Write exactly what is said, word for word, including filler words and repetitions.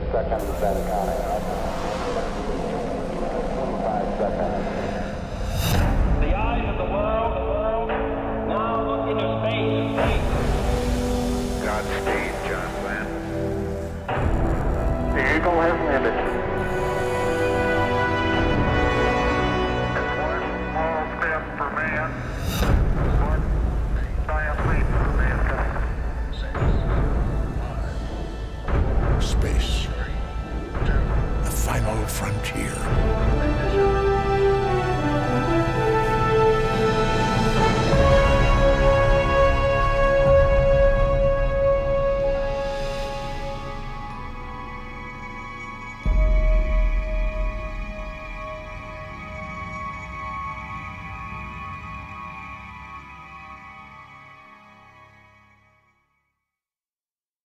seconds and counting. twenty-five seconds. The eyes of the world now look into space. Godspeed, John Glenn. The Eagle has landed.